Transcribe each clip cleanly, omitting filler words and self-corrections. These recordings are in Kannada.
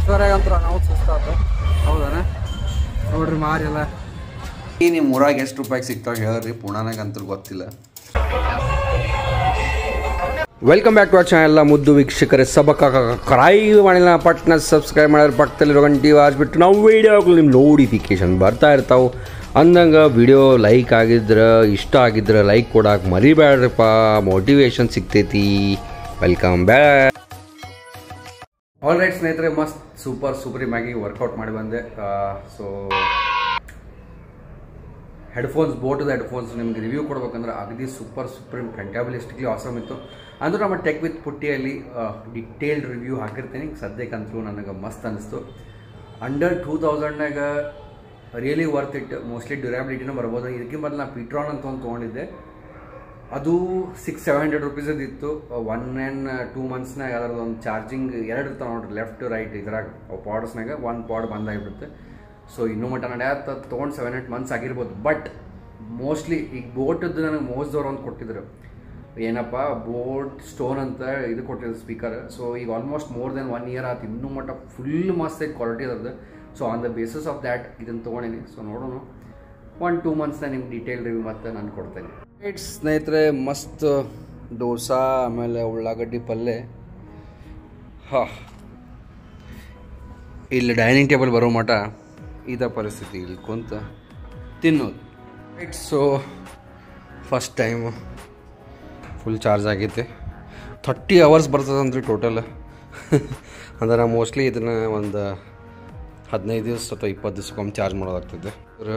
ಅಂತೂ ನಾವು ಸುಸ್ತಾತ ಹೌದಾನ ನೋಡ್ರಿ ಮಾರಿಲ್ಲ ಈ ನಿಮ್ಮ ಊರಾಗ ಎಷ್ಟು ರೂಪಾಯಿಗೆ ಸಿಗ್ತಾವೆ ಹೇಳ್ರಿ ಪುಣಾನಾಗ ಅಂತೂ ಗೊತ್ತಿಲ್ಲ. Welcome back to our channel ಮುದ್ದು ವೀಕ್ಷಕರೇ ಸಬಕ ಕ್ರೈವ್ ಮಾಡಿಲ್ಲ ಪಟ್ನ ಸಬ್ಸ್ಕ್ರೈಬ್ ಮಾಡಿದ್ರೆ ಪಕ್ಕದಲ್ಲಿರೋ ಗಂಟೆ ವಾಜ್ಬಿಟ್ಟು ನಾವು ವೀಡಿಯೋಗಳು ನಿಮ್ಮ ನೋಟಿಫಿಕೇಶನ್ ಬರ್ತಾ ಇರ್ತಾವೆ ಅಂದಂಗೆ ವಿಡಿಯೋ ಲೈಕ್ ಆಗಿದ್ರೆ ಇಷ್ಟ ಆಗಿದ್ರೆ ಲೈಕ್ ಕೊಡಕ್ಕೆ ಮರಿಬೇಡ್ರಪ್ಪ, ಮೋಟಿವೇಶನ್ ಸಿಗ್ತೈತಿ. Welcome back. ಆಲ್ ರೈಟ್ ಸ್ನೇಹಿತರೆ, ಮಸ್ತ್ ಸೂಪರ್ ಆಗಿ ವರ್ಕೌಟ್ ಮಾಡಿ ಬಂದೆ. ಸೊ ಹೆಡ್ಫೋನ್ಸ್ ಬೋಟದ ಹೆಡ್ಫೋನ್ಸ್ ನಿಮ್ಗೆ ರಿವ್ಯೂ ಕೊಡ್ಬೇಕಂದ್ರೆ ಅಗದಿ ಸೂಪರ್ ಫ್ಯಾಂಟಾಬಲಿಸ್ಟಿಕ್ಲಿ ಆಸಮ್ ಇತ್ತು. ಅಂದ್ರೆ ನಮ್ಮ ಟೆಕ್ ವಿತ್ ಪುಟ್ಟಿಯಲ್ಲಿ ಡಿಟೇಲ್ಡ್ ರಿವ್ಯೂ ಹಾಕಿರ್ತೀನಿ. ಸದ್ಯಕ್ಕಂತೂ ನನಗೆ ಮಸ್ತ್ ಅನ್ನಿಸ್ತು. ಅಂಡರ್ 2000ನಾಗ ರಿಯಲಿ ವರ್ತ್ ಇಟ್. ಮೋಸ್ಟ್ಲಿ ಡ್ಯೂರಾಬಿಲಿಟಿನೂ ಬರ್ಬೋದು. ಇದಕ್ಕೆ ಮೊದಲು ನಾನು ಪಿಟ್ರಾನ್ ಅಂತ ಒಂದು ತೊಗೊಂಡಿದ್ದೆ, ಅದು 600-700 ರುಪೀಸದ್ದು ಇತ್ತು. 1 and 2 ಮಂತ್ಸ್ನಾಗ ಅದರದ್ದು ಒಂದು ಚಾರ್ಜಿಂಗ್ 2 ಇರ್ತಾವೆ ನೋಡ್ರಿ, ಲೆಫ್ಟ್ ರೈಟ್ ಇದ್ರಾಗ ಪಾಡ್ಸ್ನಾಗ 1 ಪಾಡ್ ಬಂದಾಗಿಬಿಡುತ್ತೆ. ಸೊ ಇನ್ನೂ ಮಟ್ಟ ನಡೆಯತ್ತ ತೊಗೊಂಡು 7-8 ಮಂತ್ಸ್ ಆಗಿರ್ಬೋದು. ಬಟ್ ಮೋಸ್ಟ್ಲಿ ಈಗ ಬೋಟದ್ದು ನನಗೆ ಮೋಸ್ದವ್ರು ಒಂದು ಕೊಟ್ಟಿದ್ರು, ಏನಪ್ಪ ಬೋಟ್ ಸ್ಟೋನ್ ಅಂತ ಇದು ಕೊಟ್ಟಿದ್ರು ಸ್ಪೀಕರ್. ಸೊ ಈಗ ಆಲ್ಮೋಸ್ಟ್ ಮೋರ್ ದೆನ್ 1 year ಆಯ್ತು, ಇನ್ನೂ ಮಟ್ಟ ಫುಲ್ ಮಸ್ತ್ ಐತೆ ಕ್ವಾಲಿಟಿ ಅದ್ರದ್ದು. So on the basis of that ಇದನ್ನು ತೊಗೊಂಡಿನಿ. ಸೊ ನೋಡೋಣ 1-2 ಮಂತ್ಸ್ನ ನಿಮ್ಗೆ ಡೀಟೇಲ್ ರಿವ್ಯೂ ಮತ್ತೆ ನಾನು ಕೊಡ್ತೇನೆ. ಸ್ನೇಹಿತರೆ, ಮಸ್ತ್ ದೋಸಾ ಆಮೇಲೆ ಉಳ್ಳಾಗಡ್ಡಿ ಪಲ್ಯ. ಇಲ್ಲಿ ಡೈನಿಂಗ್ ಟೇಬಲ್ ಬರೋ ಮಟ ಇದ ಪರಿಸ್ಥಿತಿ, ಇಲ್ಲಿ ಕುಂತ ತಿನ್ನೋದು. Right, so first time full charge ಆಗೈತೆ. 30 hours ಬರ್ತದಂದ್ರಿ ಟೋಟಲ್. ಅಂದ್ರೆ ಮೋಸ್ಟ್ಲಿ ಇದನ್ನು ಒಂದು 15 ದಿವಸ ಅಥವಾ 20 ದಿವಸಕ್ಕೊಮ್ಮೆ ಚಾರ್ಜ್ ಮಾಡೋದಾಗ್ತದೆ.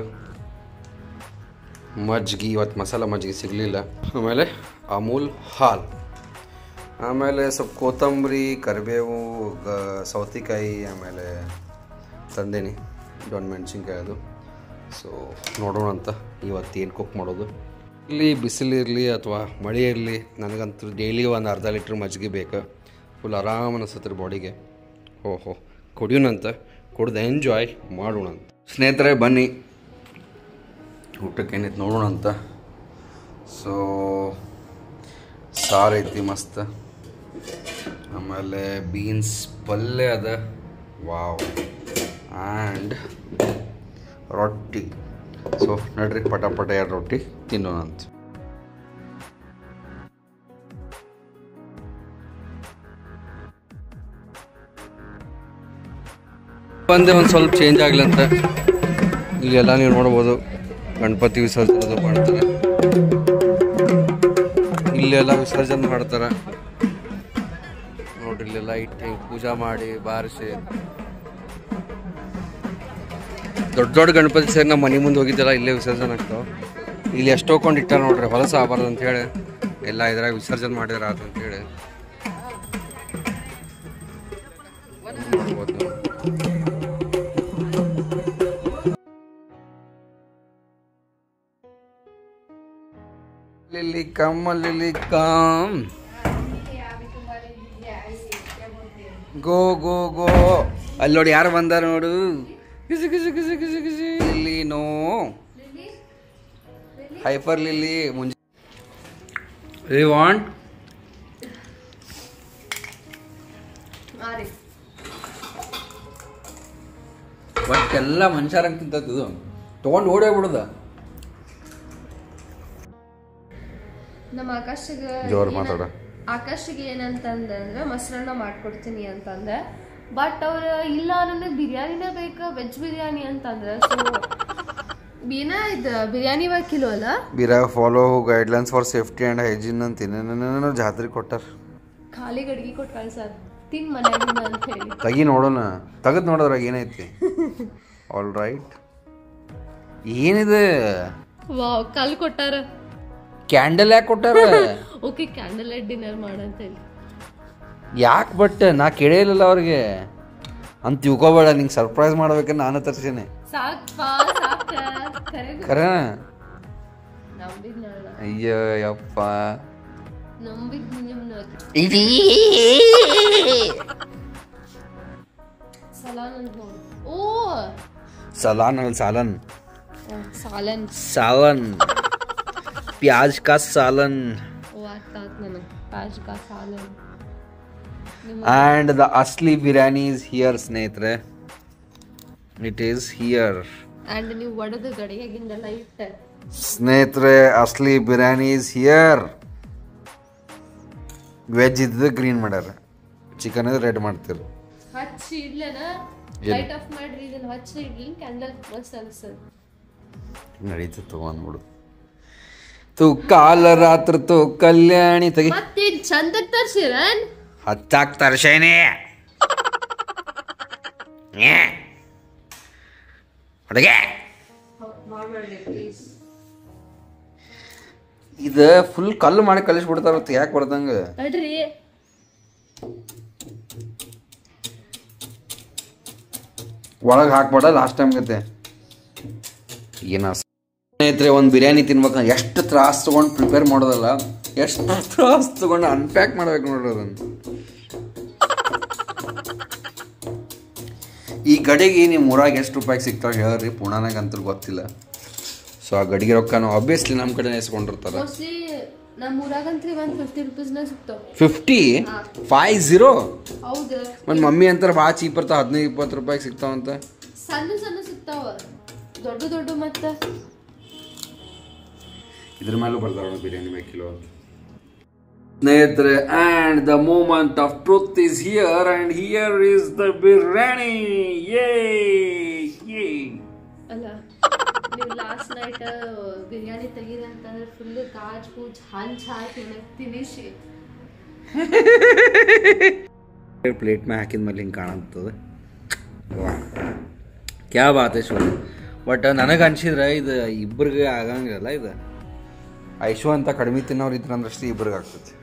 ಮಜ್ಜಿಗೆ ಇವತ್ತು ಮಸಾಲ ಮಜ್ಜಿಗೆ ಸಿಗಲಿಲ್ಲ. ಆಮೇಲೆ ಅಮೂಲ್ ಹಾಲು, ಆಮೇಲೆ ಸ್ವಲ್ಪ ಕೊತ್ತಂಬರಿ, ಕರಿಬೇವು, ಸೌತೆಕಾಯಿ, ಆಮೇಲೆ ತಂದೇನಿ ದೊಡ್ಡ ಮೆಣಸಿನ್ಕಾಯಿ ಅದು. ಸೊ ನೋಡೋಣ ಅಂತ ಇವತ್ತೇನು ಕುಕ್ ಮಾಡೋದು. ಇಲ್ಲಿ ಬಿಸಿಲಿರಲಿ ಅಥವಾ ಮಳೆ ಇರಲಿ, ನನಗಂತೂ ಡೈಲಿ ಒಂದು ಅರ್ಧ ಲೀಟ್ರ್ ಮಜ್ಜಿಗೆ ಬೇಕು. ಫುಲ್ ಆರಾಮ ಅನಿಸುತ್ತೆ ಬಾಡಿಗೆ. ಓಹೋ, ಕುಡಿಯೋಣಂತ, ಕುಡ್ದು ಎಂಜಾಯ್ ಮಾಡೋಣ ಅಂತ. ಸ್ನೇಹಿತರೆ ಬನ್ನಿ ಊಟಕ್ಕೆ ಏನೈತೆ ನೋಡೋಣ ಅಂತ. ಸೊ ಸಾರು ಐತಿ ಮಸ್ತ್, ಆಮೇಲೆ ಬೀನ್ಸ್ ಪಲ್ಯ ಅದ, ವಾವ್, ಆ್ಯಂಡ್ ರೊಟ್ಟಿ. ಸೊ ನಡ್ರಿ ಪಟ 2 ರೊಟ್ಟಿ ತಿನ್ನೋಣ ಅಂತ. ಬಂದೆ ಒಂದು ಸ್ವಲ್ಪ ಚೇಂಜ್ ಆಗಲಿ ಅಂತ. ಇಲ್ಲೆಲ್ಲ ನೀವು ನೋಡ್ಬೋದು ಗಣಪತಿ ವಿಸರ್ಜನೆ ಮಾಡ್ತಾರೆ, ಇಲ್ಲೆಲ್ಲ ವಿಸರ್ಜನೆ ಮಾಡ್ತಾರೆ ನೋಡ್ರಿ. ಇಲ್ಲೆಲ್ಲ ಇಟ್ಟು ಪೂಜಾ ಮಾಡಿ ಬಾರಿಸಿ ದೊಡ್ಡ ಗಣಪತಿ ಸೇರಿ ನಮ್ಮ ಮನೆ ಮುಂದೆ ಹೋಗಿದ್ದೆಲ್ಲ ಇಲ್ಲೇ ವಿಸರ್ಜನೆ ಆಗ್ತಾವೆ. ಇಲ್ಲಿ ಎಷ್ಟು ಹೋಗ್ಕೊಂಡು ಇಟ್ಟಾರ ನೋಡ್ರಿ, ಹೊಲಸ ಆಗಬಾರ್ದು ಅಂತೇಳಿ ಎಲ್ಲ ಇದ್ರಾಗ ವಿಸರ್ಜನೆ ಮಾಡಿದ್ರ ಅಂತೇಳಿ ನೋಡ್ಬೋದು. Lily come Lily come, go go go. ಅಲ್ಲಿ ನೋಡಿ ಯಾರು ಬಂದಾರ ನೋಡು. ಕಿಸಿ ಕಿಸಿ ಕಿಸಿ ಕಿಸಿ ಕಿಸಿ ಲಿಲ್ಲಿ ನೋ ಹೈಪರ್ ಲಿಲ್ಲಿ ಮುಂಜೆ ವಿ ವಾಂಟ್ ಬಟ್ ಎಲ್ಲ ಮನುಷ್ಯರಂಗೆ ತಿಂತದ್ದು ತೊಗೊಂಡು ಓಡೋಗ್ಬಿಡುದ. ನಮ್ಮ ಜೋರ್ ಮಾತಾಡ. ಆಕಾಶಿಗೆ ಏನಂತಂದ್ರೆ ಮೊಸರನ್ನ ಮಾಡ್ಕೊಡ್ತೀನಿ ಅಂತಂದೆ. ಬಟ್ ಅವ್ರು ಇಲ್ಲ ನನಗೆ ಬಿರಿಯಾನಿನೇ ಬೇಕಾ, ವೆಜ್ ಬಿರಿಯಾನಿ ಅಂತಂದ್ರೆ. ಸೊ ಇದು ಬಿರಿಯಾನಿ ಕಿಲೋ ಅಲ್ಲ, ಬಿರಾ follow guidelines for safety and hygiene ಅಂತ ಏನೇನೇನೋ ಜಾತ್ರೆ ಕೊಟ್ಟಾರ. ಖಾಲಿ ಗಡಿಗೆ ಕೊಟ್ಟು ಕಳ್ಸಾರ, ತಿನ್ ಮನೆಯಿಂದ ಅಂತ ಹೇಳಿ. ತೆಗಿ ನೋಡೋಣ, ತೆಗೆದು ನೋಡೋದ್ರಾಗ ಏನೈತಿ. ಆಲ್ ರೈಟ್, ಏನಿದೆ? ವಾವ್, ಕಲ್ ಕೊಟ್ಟಾರ. ಕ್ಯಾಂಡಲ್ ಯಾಕೆ ಕೊಟ್ಟಾರ? ಓಕೆ, ಕ್ಯಾಂಡಲ್ ಲೈಟ್ ಡಿನ್ನರ್ ಮಾಡಂತ ಹೇಳಿ. ಯಾಕೆ? ಬಟ್ ನಾ ಕೇಳಿಲ್ಲ ಅವ್ರಿಗೆ ಅಂತ ತಿಳ್ಕೊಬೇಡ, ನಿಂಗೆ ಸರ್ಪ್ರೈಸ್ ಮಾಡ್ಬೇಕಂತ ನಾನು ತರ್ಸೀನಿ. ಖರೆ? ಅಯ್ಯೋ ಯಪ್ಪ, सालन प्याज का सालन प्याज का सालन ಆ್ಯಂಡ್ ದ ಅಸ್ಲಿ ಬಿರಿಯಾನಿ ಈಸ್ ಹಿಯರ್ ಸ್ನೇಹಿತರೆ. It is here. ಅಂಡ್ ನೀವು ಒಡೆದು ಗಡಿಗೆಗಿಂದೆಲ್ಲ ಇಟ್ಟೆ ಸ್ನೇಹಿತರೆ, ಅಸ್ಲಿ ಬಿರಿಯಾನಿ ಈಸ್ ಹಿಯರ್. ವೆಜ್ ಇದ್ದು ಗ್ರೀನ್ ಮಾಡ್ಯಾರ, ಚಿಕನ್ ಇದ್ರೆ ರೆಡ್ ಮಾಡ್ತೀರಿ. ಹಚ್ಚಿ ಇಡ್ಲೇನ ಲೈಟ್ ಆಫ್ ಮಾಡ್ರಿ, ಇದನ್ನ ಹಚ್ಚಿ ಇಡ್ಲಿ ಕ್ಯಾಂಡಲ್ ಮಸ್ತ್ ಅನ್ಸದ್. ನಡೀತು ತಗೊಂಡ್ಬಿಡು. ತು ಕಾಲ ರಾತ್ರಿ ತು ಕಲ್ಯಾಣಿ ತೆಗಿ. ಮತ್ತೆ ಚಂದಕ್ ತರ್ಸಿರನ್ ಹತ್ತಾಕ್ ತರ್ಸೇನೆ ಅಡುಗೆ. ಇದು ಫುಲ್ ಕಲ್ಲು ಮಾಡಿ ಕಲಿಸ್ಬಿಡ್ತಾರ, ಯಾಕೆ ಬರ್ದಂಗ ಅಡ್ರಿ. ಒಳಗೆ ಹಾಕ್ಬೇಡ, ಲಾಸ್ಟ್ ಟೈಮ್ ಗತೆ. ಏನ ಸ್ನೇಹಿತರೆ, ಒಂದು ಬಿರಿಯಾನಿ ತಿನ್ಬೇಕಂದ್ರೆ ಎಷ್ಟು ತ್ರಾಸ ತೊಗೊಂಡು ಪ್ರಿಪೇರ್ ಮಾಡೋದಲ್ಲ, ಎಷ್ಟು ತ್ರಾಸ ತೊಗೊಂಡು ಅನ್ಪ್ಯಾಕ್ ಮಾಡ್ಬೇಕು ನೋಡ್ರಿ ಅದನ್ನು. ಈ ಗಡಿಗೆ ನಿಮ್ಮ ಊರಾಗ ಎಷ್ಟು ರೂಪಾಯಿಗೆ ಸಿಗ್ತಾವೆ ಹೇಳ್ರಿ, ಪುಣಾನಾಗ ಅಂತೂ ಗೊತ್ತಿಲ್ಲ. ಸೊ ಆ ಗಡಿಗೆ ರೊಕ್ಕನೂ ಆಬ್ವಿಯಸ್ಲಿ ನಮ್ಮ ಕಡೆ ಎಸ್ಕೊಂಡಿರ್ತಾರೆ. ಮೋಸ್ಟ್ಲಿ ನಮ್ಮ ಊರಾಗಂತ್ರಿ 150 ರೂಪೀಸ್ನ ಸಿಗ್ತಾವ. 50 50 ಹೌದು. ಮತ್ತು ಮಮ್ಮಿ ಅಂತಾರೆ ಭಾಳ ಚೀಪ್ ಇರ್ತಾವ, 15-20 ರೂಪಾಯಿಗೆ ಸಿಗ್ತಾವಂತ. ಸಣ್ಣ ಸಣ್ಣ ಸಿಗ್ತಾವ, ದೊಡ್ಡ ದೊಡ್ಡ ಮತ್ತೆ ಇದ್ರ ಮೇಲೂ ಬರ್ತಾವ ಬಿರಿಯಾನಿ ಮೇಲೆ ಕಿಲೋ ಅಂತ. ಸ್ನೇಹಿತರೆ, and the moment of truth is here, and here is the biryani. ಅಲ್ಲ, ನೀವು ಲಾಸ್ಟ್ ನೈಟ್ ಬಿರಿಯಾನಿ ತೆಗೀರಿ ಅಂತಂದ್ರೆ ಫುಲ್ ಗಾಜ್ ಪೂಜ್ ಹಂಚ್ ಹಾಕಿ ತಿನ್ನಿಸಿ ಪ್ಲೇಟ್ ಮೇಲೆ ಹಾಕಿದ ಮೇಲೆ ಹಿಂಗೆ ಕಾಣುತ್ತದೆ. ಕ್ಯಾ ಬಾತ್ ಶೋ. ಬಟ್ ನನಗೆ ಅನ್ಸಿದ್ರೆ ಇದು ಇಬ್ಬರಿಗೆ ಆಗಂಗಿಲ್ಲ. ಇದು ಐಶು ಅಂತ ಕಡಿಮೆ ತಿನ್ನೋರು ಇದ್ರಂದ್ರಷ್ಟೇ ಇಬ್ಬರಿಗೆ ಆಗ್ತದೆ.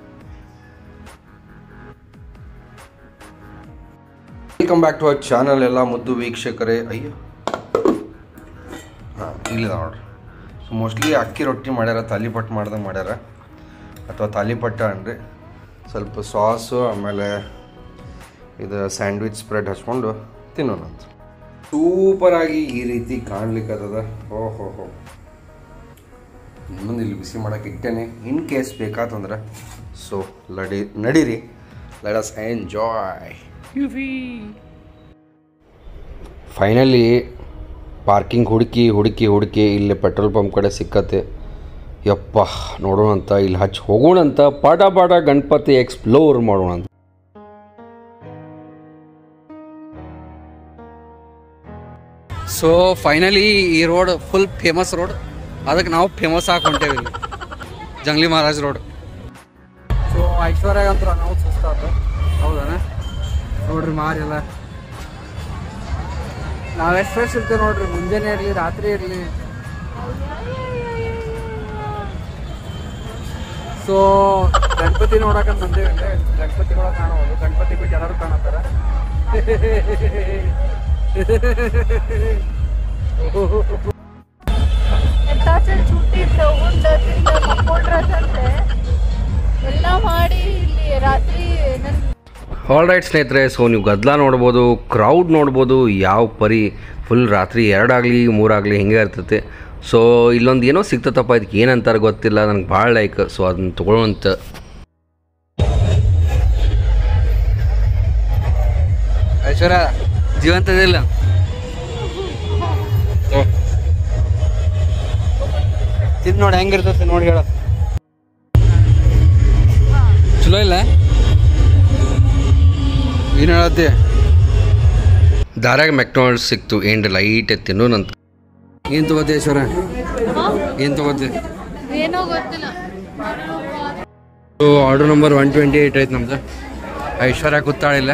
Welcome back to our channel ಎಲ್ಲ ಮುದ್ದು ವೀಕ್ಷಕರೇ. ಅಯ್ಯೋ ಹಾಂ, ಇಲ್ಲಿದೆ ನೋಡ್ರಿ. ಸೊ ಮೋಸ್ಟ್ಲಿ ಅಕ್ಕಿ ರೊಟ್ಟಿ ಮಾಡ್ಯಾರ, ತಾಲಿಪಟ್ಟು ಮಾಡ್ದಂಗೆ ಮಾಡ್ಯಾರ, ಅಥವಾ ತಾಲಿಪಟ್ಟ ಅನ್ರಿ. ಸ್ವಲ್ಪ ಸಾಸು ಆಮೇಲೆ ಇದು ಸ್ಯಾಂಡ್ವಿಚ್ ಸ್ಪ್ರೆಡ್ ಹಚ್ಕೊಂಡು ತಿನ್ನೋಣಂತ. ಸೂಪರಾಗಿ ಈ ರೀತಿ ಕಾಣ್ಲಿಕ್ಕದ. ಓಹೋ ಹೋ, ಇನ್ನೊಂದು ಇಲ್ಲಿ ಬಿಸಿ ಮಾಡೋಕೆ ಇಟ್ಟೇನೆ, ಇನ್ ಕೇಸ್ ಬೇಕಾತಂದ್ರೆ. ಸೊ ನಡೀರಿ, let us enjoy. Finally parking ಹುಡುಕಿ ಇಲ್ಲಿ ಪೆಟ್ರೋಲ್ ಪಂಪ್ ಕಡೆ ಸಿಕ್ಕತ್ತೆ. ಯಪ್ಪ, ನೋಡೋಣ ಅಂತ ಇಲ್ಲಿ ಹಚ್ಚಿ ಹೋಗೋಣಂತ. ಪಾಟ ಗಣಪತಿ ಎಕ್ಸ್ಪ್ಲೋರ್ ಮಾಡೋಣ ಅಂತ. ಸೊ ಫೈನಲಿ ಈ ರೋಡ್ ಫುಲ್ ಫೇಮಸ್ ರೋಡ್, ಅದಕ್ಕೆ ನಾವು ಫೇಮಸ್ ಆಗಿ ಹೊಂಟೇವಿ ಇಲ್ಲಿ, ಜಂಗ್ಲಿ ಮಹಾರಾಜ್ ರೋಡ್. ಸೊ ಐಶ್ವರ್ಯ ಅಂತ ನಾವು ಸುಸ್ತಾತ. ಹೌದಾನ ನೋಡ್ರಿ ಮಾರಿ ಎಲ್ಲ. ನಾವು ಎಷ್ಟು ಫ್ರೆಶ್ ಇರ್ತೇವೆ ನೋಡ್ರಿ, ಮುಂಜಾನೆ ಇರಲಿ ರಾತ್ರಿ ಇರಲಿ. ಸೊ ಗಣಪತಿ ನೋಡಕಂತ ಬಂದೇವಿ. ಗಣಪತಿಗಳು ಕಾಣೋದು, ಗಣಪತಿ ಬಿಟ್ಟು ಎಲ್ಲರೂ ಕಾಣತ್ತಾರ. ಎಲ್ಲ ಮಾಡಿ ಇಲ್ಲಿ ರಾತ್ರಿ ಆಲ್ ರೈಟ್ ಸ್ನೇಹಿತರೆ, ಸೊ ನೀವು ಗದ್ದಲ ನೋಡ್ಬೋದು, ಕ್ರೌಡ್ ನೋಡ್ಬೋದು, ಯಾವ ಪರಿ ಫುಲ್ ರಾತ್ರಿ 2 ಆಗಲಿ 3 ಆಗಲಿ ಹಿಂಗೆ ಇರ್ತೈತೆ. ಸೊ ಇಲ್ಲೊಂದು ಏನೋ ಸಿಗ್ತದಪ್ಪ, ಇದಕ್ಕೆ ಏನಂತಾರೆ ಗೊತ್ತಿಲ್ಲ, ನನಗೆ ಭಾಳ ಲೈಕ್. ಸೊ ಅದನ್ನ ತೊಗೊಳ್ಳೋಂತ. ಐಶ್ವರ್ಯ ಜೀವಂತದಿಲ್ಲ. ತಿಂದು ನೋಡಿ ಹೆಂಗಿರ್ತೈತೆ ನೋಡಿ, ಹೇಳ ಚಲೋ ಇಲ್ಲ ಏನು ಹೇಳತ್ತೆ. ದಾರಾಗ ಮೆಕ್ಡೊನಾಲ್ಡ್ಸ್ ಸಿಕ್ತು, ಏನು ಲೈಟ್ ತಿನ್ನೋನಂತ. ಏನು ತಗೋತಿ ಐಶ್ವರ್ಯ, ಏನು ತಗೋತಿ? ಏನೋ ಗೊತ್ತಿಲ್ಲ. ಆರ್ಡರ್ ನಂಬರ್ 128 ಐತೆ ನಮ್ದು. ಐಶ್ವರ್ಯ ಕೂತಾಳಿಲ್ಲ,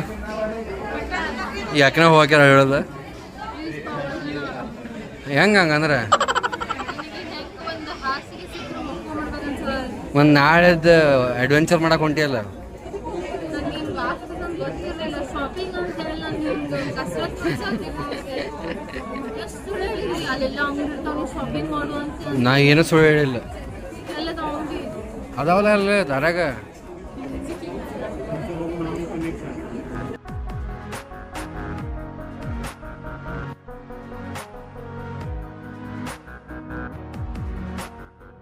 ಯಾಕೆ ಹೋಗ್ಯಾರ ಹೇಳೋದು ಹಂಗಂದ್ರೆ ಒಂದು ನಾಳೆದು ಅಡ್ವೆಂಚರ್ ಮಾಡಕ್ಕೆ ಹೊಂಟಿಯಲ್ಲ. ನಾ ಏನು ಸುಳ್ಳು ಹೇಳಿಲ್ಲ. ಅದಾವಲ್ಲ ಅಲ್ಲ ದಾರಾಗ.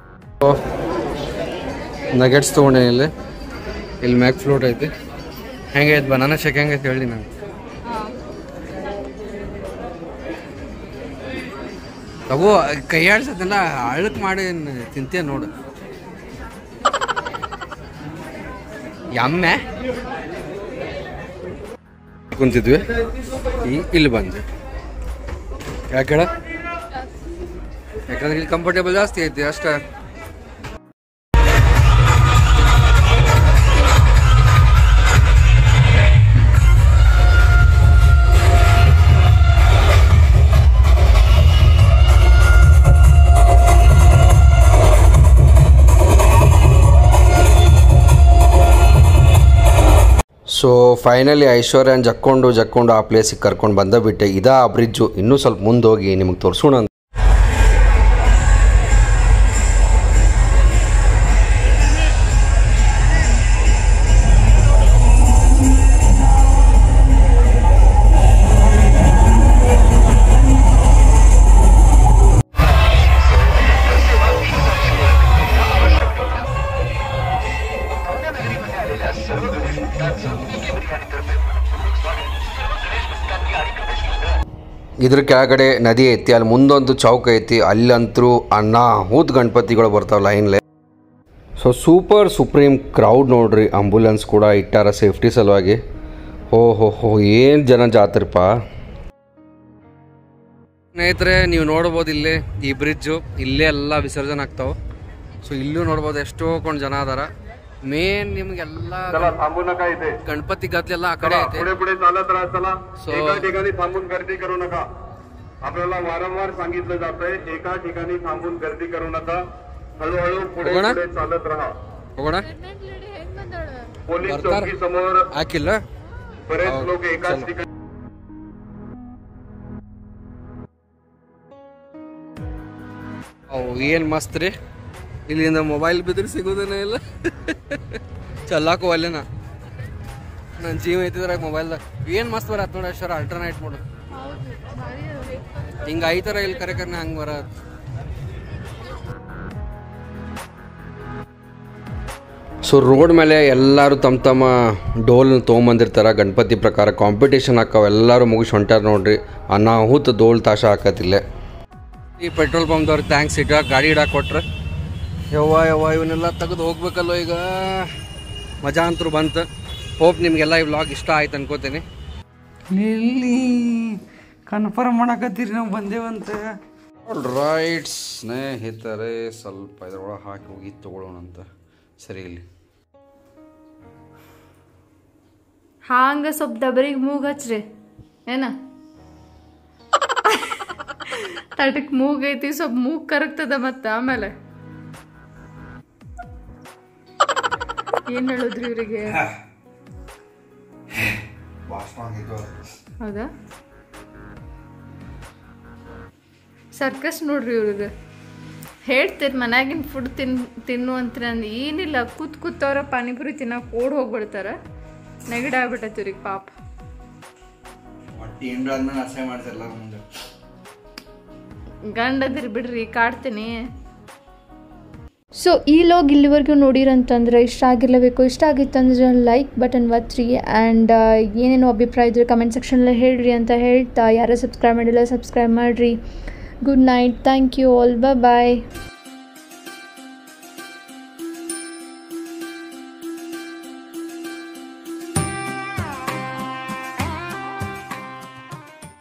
ನಗೆಟ್ಸ್ ತೊಗೊಂಡೇನಿ ಇಲ್ಲಿ ಮ್ಯಾಕ್ ಫ್ಲೋಟ್ ಐತಿ. ಹೆಂಗೈತೆ ಬನಾನಾ ಶೇಕ್ ಹೆಂಗೈತೆ ಹೇಳಿ ನಾನು ತಗೋ ಕೈ ಆಡ್ಸತ್ತಲ್ಲ ಅಳಕ್ ಮಾಡಿ ತಿಂತೇ ನೋಡು ಎಮ್ಮೆ ಕುಂತಿದ್ವಿ ಇಲ್ಲಿ ಬಂದ್ವಿ ಯಾಕೆ ಯಾಕಂದ್ರೆ ಇಲ್ಲಿ ಕಂಫರ್ಟೇಬಲ್ ಜಾಸ್ತಿ ಐತಿ ಅಷ್ಟೇ ಸೊ ಫೈನಲಿ ಐಶ್ವರ್ಯನ ಜಕ್ಕೊಂಡು ಆ ಪ್ಲೇಸಿಗೆ ಕರ್ಕೊಂಡು ಬಂದಬಿಟ್ಟೆ ಇದಾ ಆ ಬ್ರಿಡ್ಜು ಇನ್ನೂ ಸ್ವಲ್ಪ ಮುಂದೆ ಹೋಗಿ ನಿಮಗೆ ತೋರಿಸೋಣ ಅಂತ ಇದ್ರ ಕೆಳಗಡೆ ನದಿ ಐತಿ ಅಲ್ಲಿ ಮುಂದೊಂದು ಚೌಕ ಐತಿ ಅಲ್ಲಂತರೂ ಅನಾಹುತ ಗಣಪತಿಗಳು ಬರ್ತಾವೆ ಲೈನ್ಲೆ ಸೊ ಸೂಪರ್ ಸುಪ್ರೀಂ ಕ್ರೌಡ್ ನೋಡ್ರಿ ಆಂಬುಲೆನ್ಸ್ ಕೂಡ ಇಟ್ಟಾರ ಸೇಫ್ಟಿ ಸಲುವಾಗಿ ಹೋ ಏನು ಜನ ಜಾತ್ರಿಪ್ಪ ಸ್ನೇಹಿತರೆ ನೀವು ನೋಡ್ಬೋದು ಇಲ್ಲೇ ಈ ಬ್ರಿಡ್ಜು ಇಲ್ಲೇ ಎಲ್ಲ ವಿಸರ್ಜನೆ ಆಗ್ತಾವೆ ಸೊ ಇಲ್ಲೂ ನೋಡ್ಬೋದು ಎಷ್ಟೋ ಕೊಂಡು ಜನ ಅದಾರ ಮೇನ್ ನಿಮ್ಗೆಲ್ಲ गणपती गदलेला आकडे येते पुढे पुढे चालत राहा चला एका ठिकाणी थांबून गर्दी करू नका आपल्याला वारंवार सांगितलं जातंय एका ठिकाणी थांबून गर्दी करू नका हळूहळू पुढे पुढे चालत राहा बघा पोलीस चौकी समोर हाकिल बरेच लोक एकाच ठिकाणी ಏನ್ ಮಸ್ತ್ ರೀ ಇಲ್ಲಿಂದ ಮೊಬೈಲ್ ಬಿದ್ರೆ ಸಿಗೋದೇನೇ ಇಲ್ಲ ಚಲ್ಲಾಕು ಅಲ್ಲೇನ ನನ್ನ ಜೀವ ಐತಿದ್ರಾಗ ಮೊಬೈಲ್ದಾಗ ಏನು ಮಸ್ತ್ ಬರತ್ತೆ ನೋಡಿ ಅಷ್ಟರ ಅಲ್ಟರ್ನೇಟ್ ಮಾಡು ಹಿಂಗೆ ಐತರ ಇಲ್ಲಿ ಕರೆಕರ್ನ ಹಂಗೆ ಬರತ್ತೆ ಸೊ ರೋಡ್ ಮೇಲೆ ಎಲ್ಲರೂ ತಮ್ಮ ಡೋಲ್ನ ತೊಗೊಂಬಂದಿರ್ತಾರೆ ಗಣಪತಿ ಪ್ರಕಾರ ಕಾಂಪಿಟೇಷನ್ ಹಾಕವು ಎಲ್ಲರೂ ಮುಗಿಸಿ ಹೊಂಟಾರ ನೋಡ್ರಿ ಅನಾಹುತ ಡೋಲ್ ತಾಶ ಹಾಕತ್ತಿಲ್ಲೇ ಈ ಪೆಟ್ರೋಲ್ ಪಂಪ್ದವ್ರಿಗೆ ಥ್ಯಾಂಕ್ಸ್ ಗಾಡಿ ಇಡಕ್ಕೆ ಕೊಟ್ರೆ ಯವ್ವ ಇವನ್ನೆಲ್ಲ ತೆಗೆದು ಹೋಗ್ಬೇಕಲ್ಲೋ ಈಗ ಮಜಾ ಅಂತರೂ ಬಂತು ಹೋಪ್ ನಿಮಗೆಲ್ಲ ಈ ವ್ಲಾಗ್ ಇಷ್ಟ ಆಯ್ತು ಅನ್ಕೋತೀನಿ ಇಲ್ಲಿ ಕನ್ಫರ್ಮ್ ಮಾಡಕತ್ತೀರಿ ನಾವು ಬಂದೇವಂತ ರೈಟ್ ಸ್ನೇಹಿತರೆ ಸ್ವಲ್ಪ ಇದ್ರೊಳಗೆ ಹಾಕಿ ಹೋಗಿ ತೊಗೊಳ್ಳೋಣ ಅಂತ ಸರಿ ಇಲ್ಲಿ ಹಾಂಗ ಸ್ವಲ್ಪ ದಬರಿಗೆ ಮೂಗ್ ಹಚ್ರಿ ಏನ ತಟಕ್ ಮೂಗ್ ಐತಿ ಸ್ವಲ್ಪ ಮೂಗ್ ಕರಗ್ತದ ಮತ್ತ ಆಮೇಲೆ ಏನ್ ಹೇಳಿದ್ರಿ ಇವ್ರಿಗೆ ಹೌದಾ ಸರ್ಕಸ್ ನೋಡ್ರಿ ಇವ್ರಿಗೆ ಹೇಳ್ತೀರಿ ಮನ್ಯಾಗಿನ ಫುಡ್ ತಿನ್ನು ಅಂತೀರ ಅಂದ್ ಏನಿಲ್ಲ ಕೂತವ್ರ ಪಾನಿಪುರಿ ತಿನ್ನಕ್ಕೆ ಓಡ್ ಹೋಗ್ಬಿಡ್ತಾರ ನೆಗಡಿ ಆಗ್ಬಿಟ್ಟೈತಿ ಇವ್ರಿಗೆ ಪಾಪ ಗಂಡದಿರಿ ಬಿಡ್ರಿ ಕಾಡ್ತೀನಿ ಸೊ ಈ ಲಾಗ್ ಇಲ್ಲಿವರೆಗೂ ನೋಡಿರಂತಂದ್ರೆ ಇಷ್ಟ ಆಗಿರಲೇಬೇಕು ಇಷ್ಟ ಆಗಿತ್ತಂದ್ರೆ ಲೈಕ್ ಬಟನ್ ಒತ್ತಿರಿ ಆ್ಯಂಡ್ ಏನೇನೋ ಅಭಿಪ್ರಾಯ ಇದ್ರೆ ಕಮೆಂಟ್ ಸೆಕ್ಷನಲ್ಲಿ ಹೇಳ್ರಿ ಅಂತ ಹೇಳ್ತಾ ಯಾರು ಸಬ್ಸ್ಕ್ರೈಬ್ ಮಾಡಿಲ್ಲ ಸಬ್ಸ್ಕ್ರೈಬ್ ಮಾಡಿರಿ good night thank you all bye